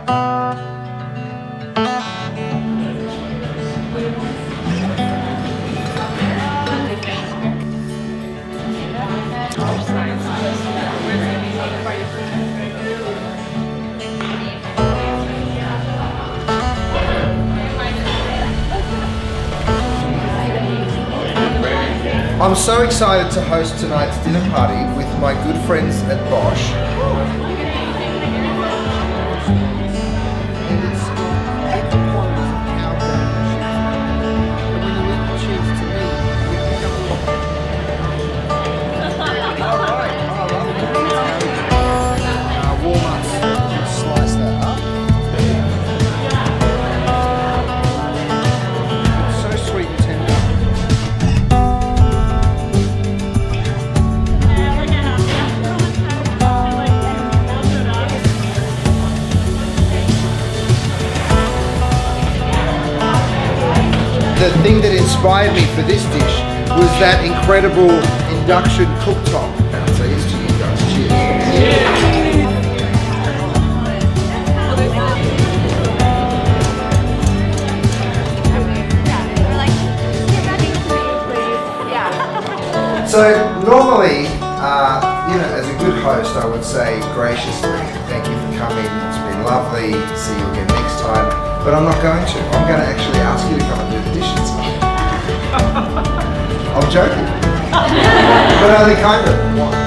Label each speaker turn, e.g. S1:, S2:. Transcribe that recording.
S1: I'm so excited to host tonight's dinner party with my good friends at Bosch. The thing that inspired me for this dish was that incredible induction cooktop. So here's to you guys. Cheers. So normally, you know, as a good host, I would say graciously, thank you for coming. It's been lovely. See you again next time. But I'm not going to. I'm going to actually ask you to come and do the dishes. I'm joking. But only kind of.